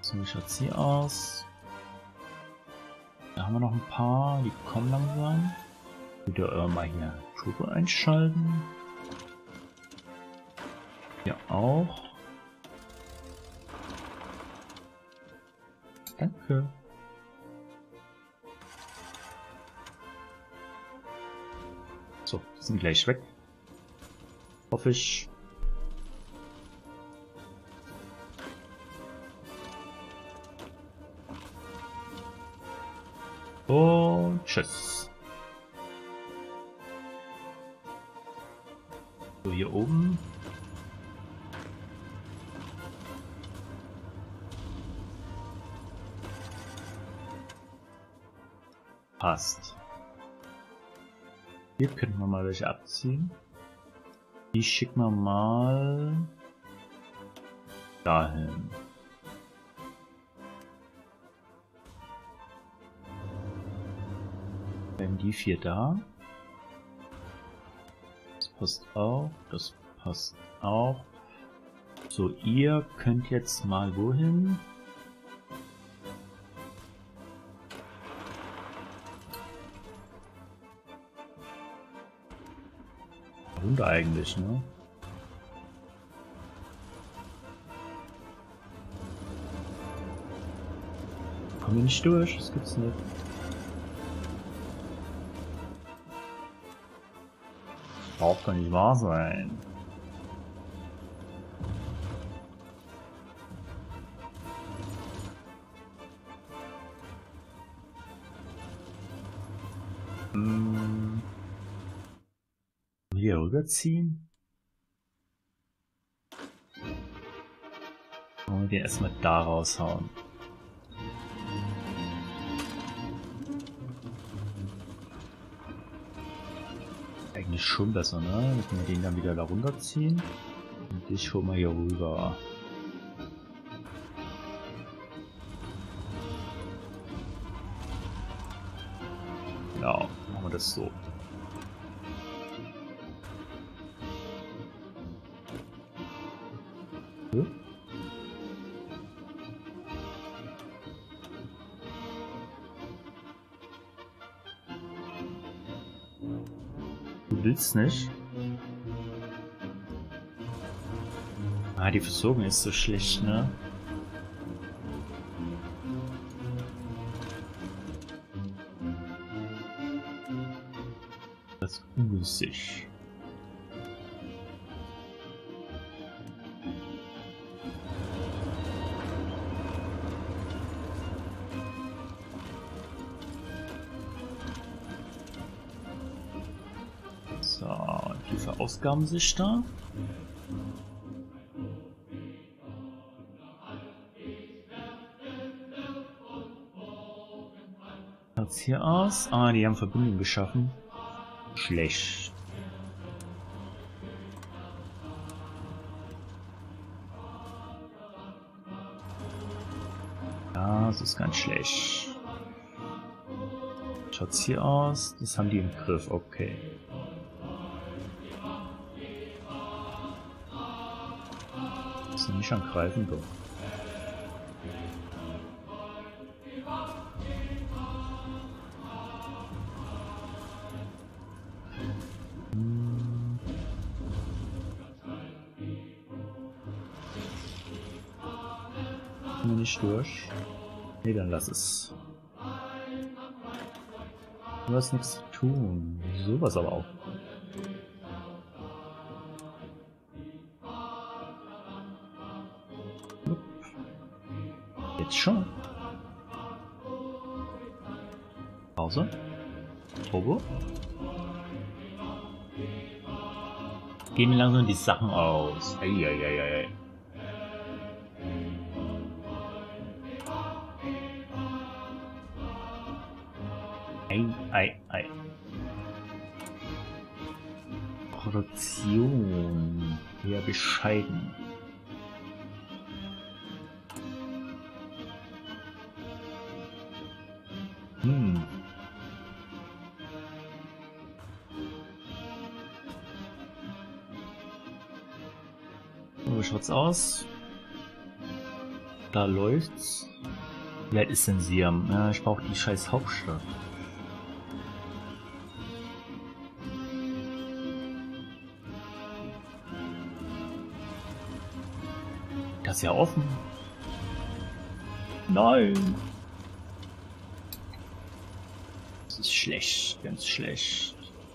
So, wie schaut's hier aus? Da haben wir noch ein paar, die kommen langsam. Wieder mal hier Turbo einschalten. Hier auch. Danke. So, die sind gleich weg. Hoffe ich. Und tschüss. So, hier oben. Passt. Hier könnten wir mal welche abziehen. Die schicken wir mal dahin. Werden die 4 da. Das passt auch. Das passt auch. So, ihr könnt jetzt mal wohin? Runter eigentlich, ne? Kommen wir nicht durch, das gibt's nicht. Braucht doch nicht wahr sein. Hier rüberziehen. Und den erstmal da raushauen. Eigentlich schon besser, ne? Dann können wir den dann wieder da runterziehen. Und dich holen wir hier rüber. Genau, machen wir das so. Du willst nicht? Ah, die Versorgung ist so schlecht, ne? Das ist ungünstig. So, die verausgaben sich da. Schaut's hier aus? Ah, die haben Verbindung geschaffen. Schlecht. Ja, das ist ganz schlecht. Schaut's hier aus? Das haben die im Griff, okay. Müssen nicht angreifen, doch. Kommen wir nicht durch? Ne, dann lass es. Du hast nichts zu tun. Sowas aber auch. Jetzt schon. Pause. Turbo. Gehen mir langsam die Sachen aus. Eieieiei. Ei. Produktion. Eher bescheiden. So schaut's aus. Da läuft's. Wie alt ist denn Siam? Ja, ich brauche die scheiß Hauptstadt. Das ist ja offen. Nein. Das ist schlecht, ganz schlecht.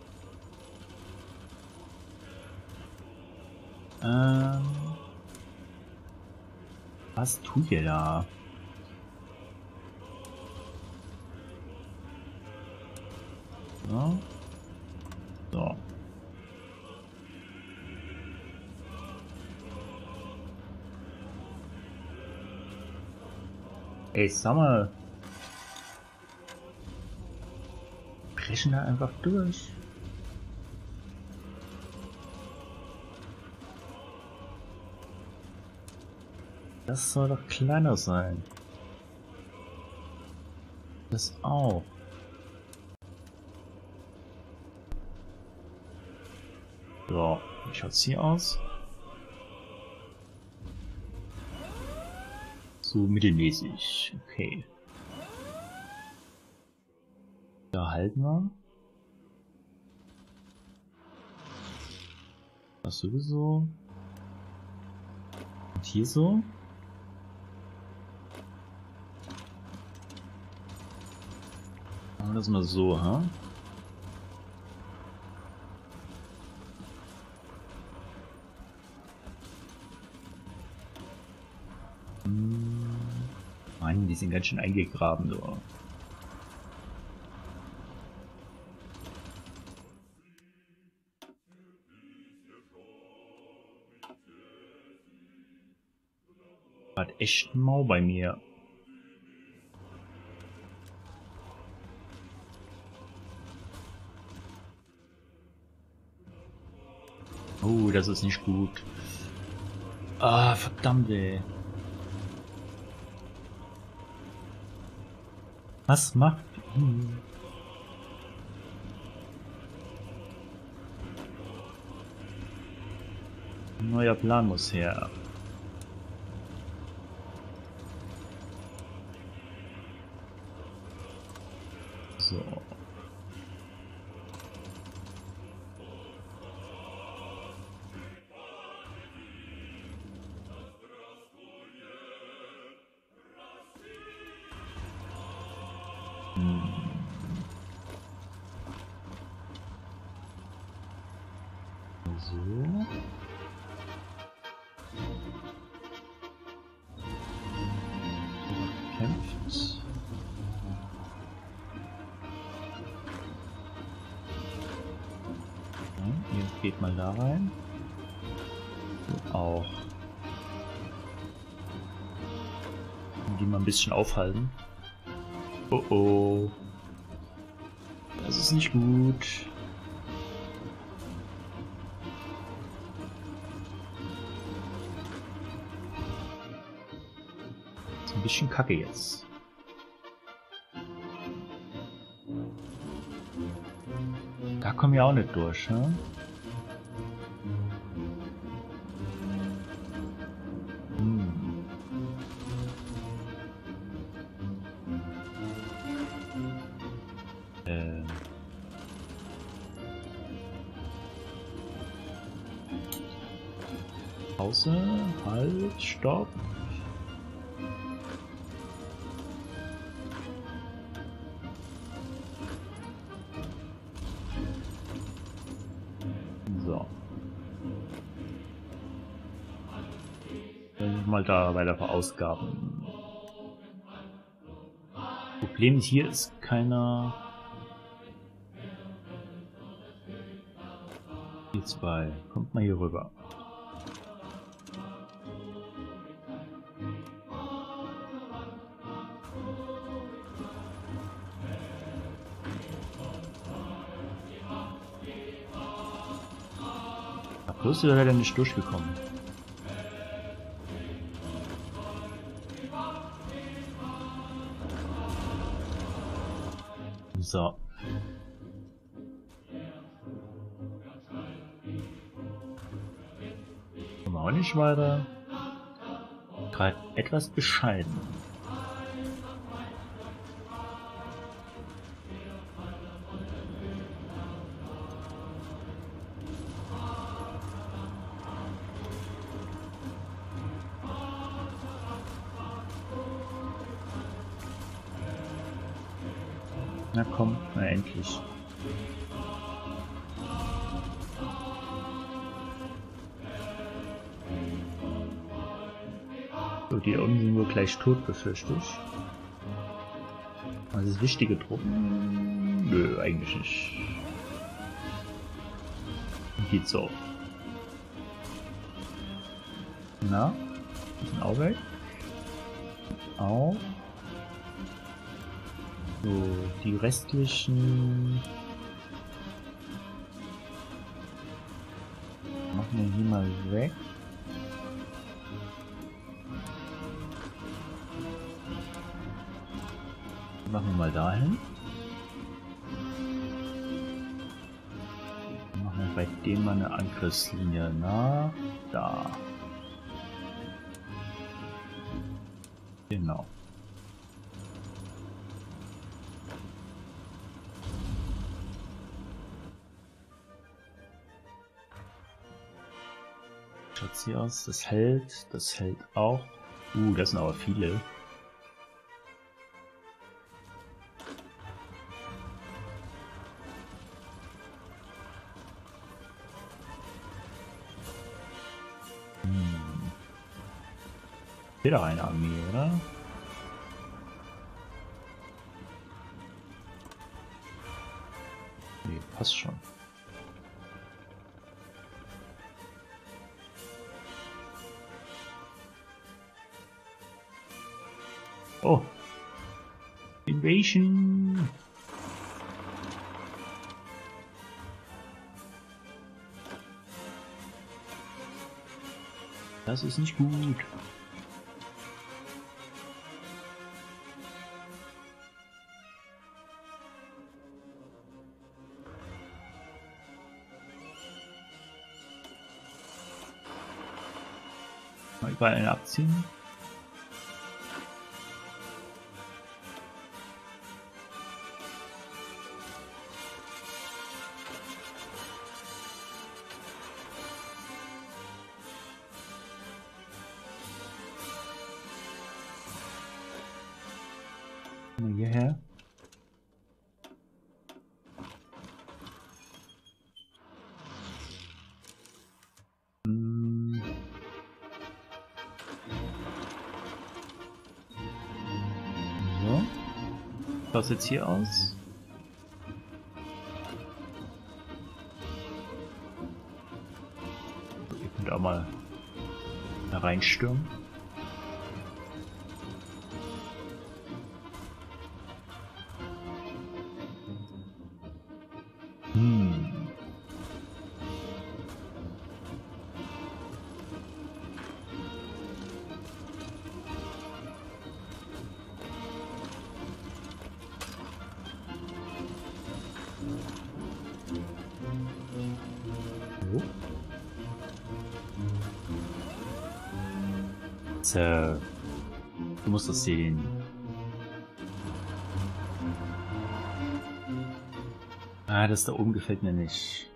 Was tut ihr da? So. So. Ey, sag mal. Brechen da einfach durch. Das soll doch kleiner sein. Das auch. So, wie schaut's hier aus? So mittelmäßig, okay. Da halten wir. Das sowieso. Und hier so. Machen wir das mal so, ha? Mann, die sind ganz schön eingegraben, so. Hat echt ein Mau bei mir. Oh, das ist nicht gut. Ah, verdammt, ey. Was macht... Ein neuer Plan muss her. So. So. Kämpft. Ja, ihr geht mal da rein. Du auch. Die mal ein bisschen aufhalten. Oh oh. Das ist nicht gut. Das ist ein bisschen kacke jetzt. Da kommen wir auch nicht durch, ne? Pause, halt, stopp. So. Mal da weiter verausgaben. Problem hier ist keiner. Die zwei. Kommt mal hier rüber. Bloß ist er leider nicht durchgekommen. So. Kommen wir auch nicht weiter. gerade etwas bescheiden. Na komm, na endlich. So, die unten sind wohl gleich tot, befürchte ich. Also wichtige Truppen? Nö, eigentlich nicht. Geht so. Na? Ist auch weg? Auch. So, die restlichen machen wir hier mal weg. Machen wir mal dahin. Machen wir bei dem mal eine Angriffslinie nach da. Genau. Schaut's hier aus? Das hält auch. Das sind aber viele. Wieder eine Armee, oder? Nee, passt schon. Oh! Invasion! Das ist nicht gut. Mal überall einen abziehen. Mal hierher. So. Was jetzt hier aus? Ihr könnt auch mal da reinstürmen. Du musst das sehen. Das da oben gefällt mir nicht.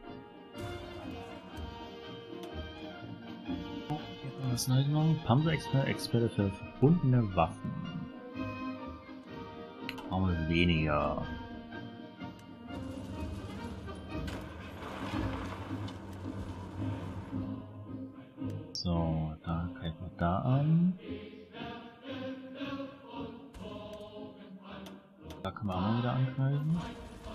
Was Neues machen? Panzer-Experte für verbundene Waffen. Machen wir weniger. So, da greifen wir da an. Da können wir auch mal wieder angreifen.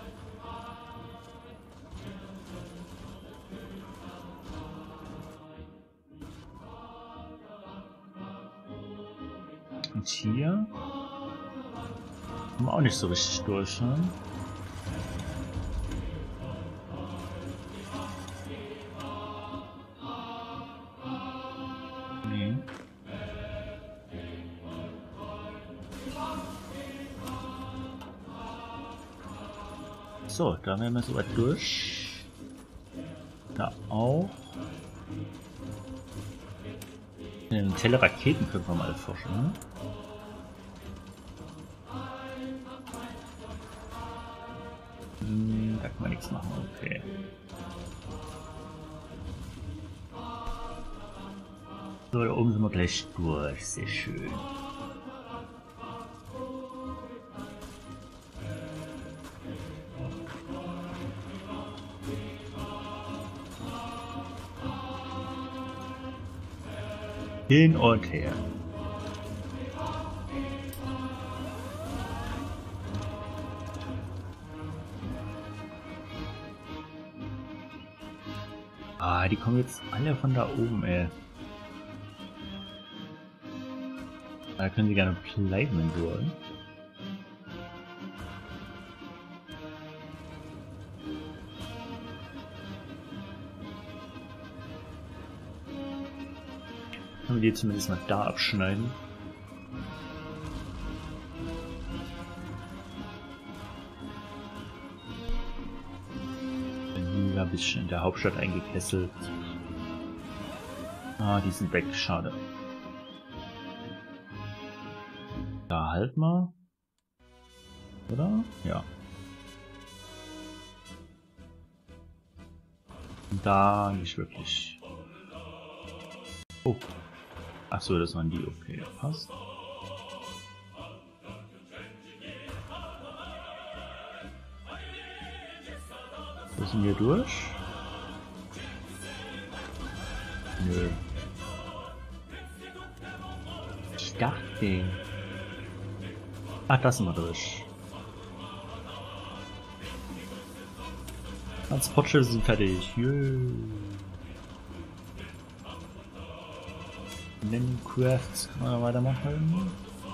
Und hier kommen wir auch nicht so richtig durch, ne? Nee. So, da wären wir so weit durch. Da auch. Teleraketen können wir mal erforschen. Ne? Da kann man nichts machen, okay. So, da oben sind wir gleich durch, sehr schön. Hin und her. Ah, die kommen jetzt alle von da oben, ey. Da können sie gerne bleiben, wenn sie wollen. Können wir die zumindest mal da abschneiden. Wieder ein bisschen in der Hauptstadt eingekesselt. Ah, die sind weg, schade. Da halt mal. Oder? Ja. Da nicht wirklich. Oh. Achso, das waren die. Okay, passt. Müssen wir durch? Nö. Ich dachte. Ach, das sind wir durch. Transportschiffe sind fertig. Jö. Crafts kann man weitermachen.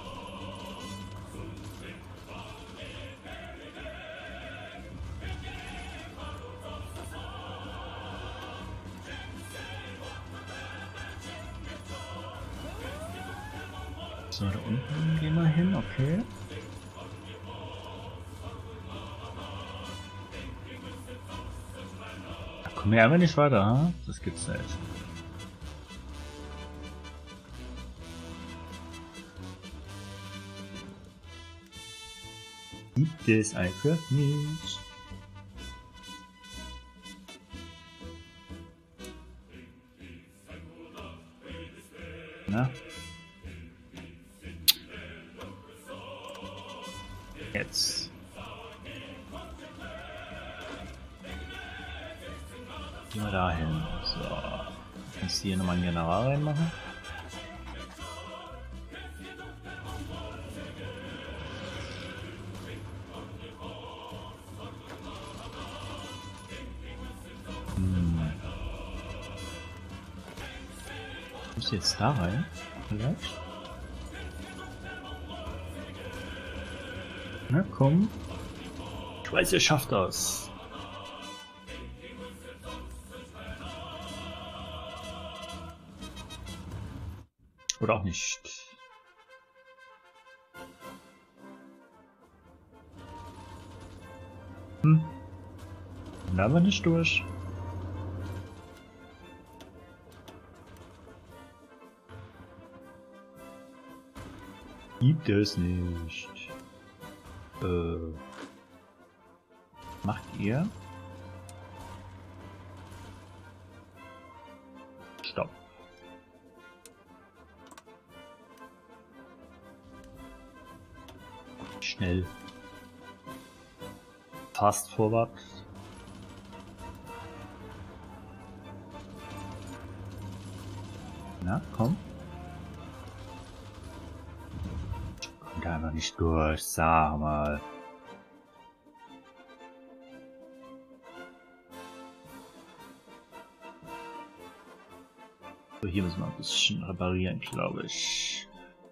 So, da unten gehen wir hin, okay. Da kommen wir einfach nicht weiter, ha? Das gibt's nicht. Gibt es einfach nicht. Na? Jetzt. Gehen wir da hin. So. Kannst du hier nochmal einen General reinmachen? Muss jetzt da rein? Vielleicht? Na komm. Ich weiß, ihr schafft das. Oder auch nicht. Da war nicht durch. Gibt es nicht. Macht ihr? Stopp. Schnell. Fast forward. Na, komm. Kommt einfach nicht durch, sag mal. So, hier müssen wir ein bisschen reparieren, glaube ich.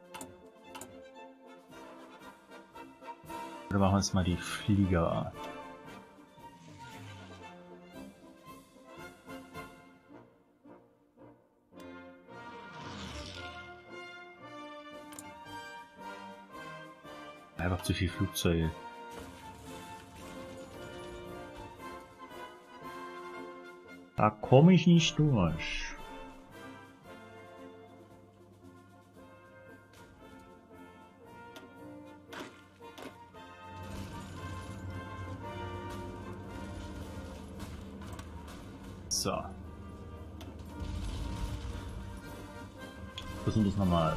Oder machen wir jetzt mal die Flieger. Einfach zu viel Flugzeuge. Da komme ich nicht durch. So. Versuchen wir es nochmal.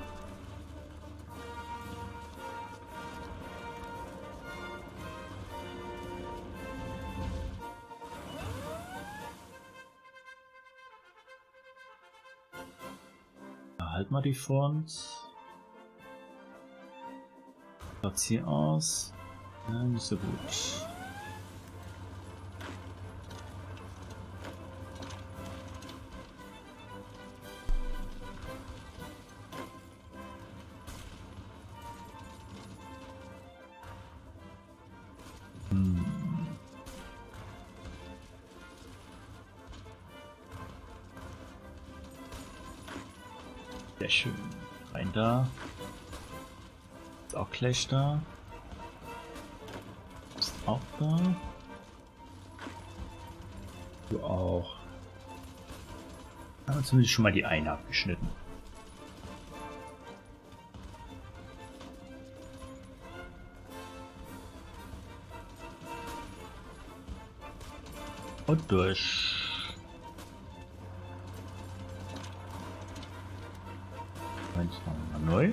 Halt mal die Front. Schaut's hier aus? Ja, nicht so gut. Sehr schön. Rein da. Ist auch gleich da. Ist auch da. Du auch. Haben wir zumindest schon mal die eine abgeschnitten. Und durch. Eins nochmal neu.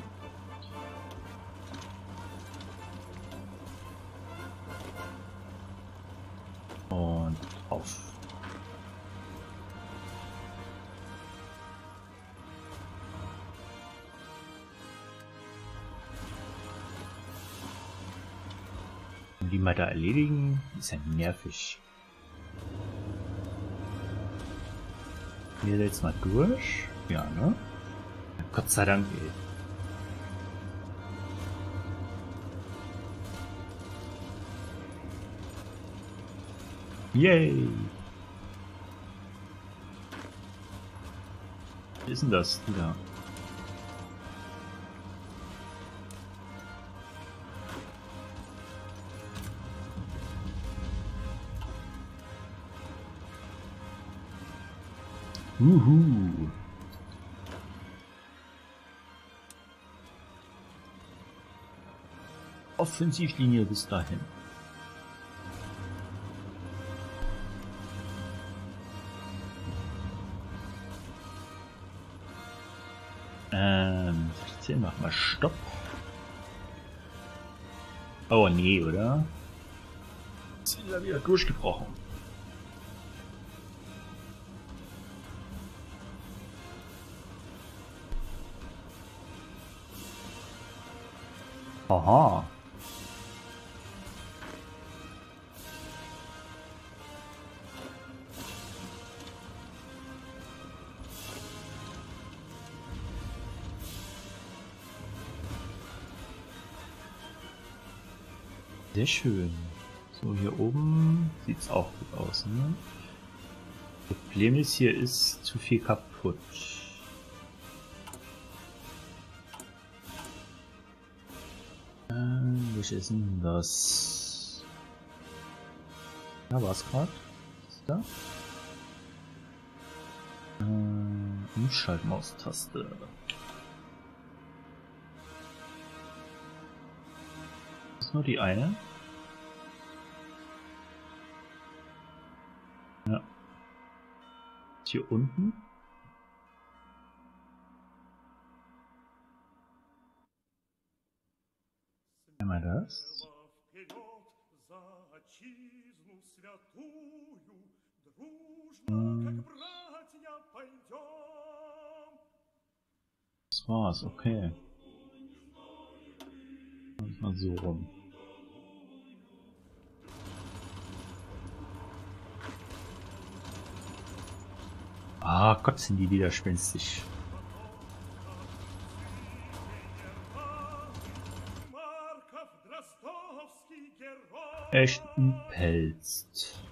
Und auf. Und die mal da erledigen, ist ja nervig. Hier jetzt mal durch. Ja, ne? Gott sei Dank. Yay! Wie ist denn das? Ja. Uhu. Offensivlinie bis dahin. Hier mach mal Stopp. Oh nee, oder? Jetzt ist er wieder durchgebrochen. Aha. Sehr schön. So, hier oben sieht es auch gut aus, ne? Problem ist, hier ist zu viel kaputt. Was ist denn das? Ja, war's gerade? Ist da? Umschaltmaustaste. Ist nur die eine? Ja. Hier unten? Einmal das. Das war's, okay. Mal so rum. Ah Gott, sind die widerspenstig. Echt ein Pelzt.